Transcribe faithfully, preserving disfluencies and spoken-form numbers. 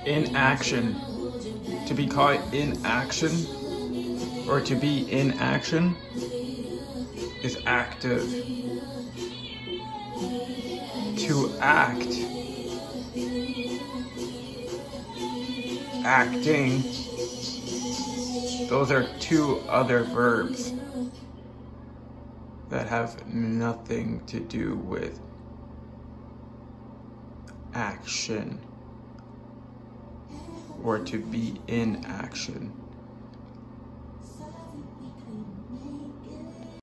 Inaction. To be caught in action or to be in action is active. To act, acting, those are two other verbs that have nothing to do with action or to be in action.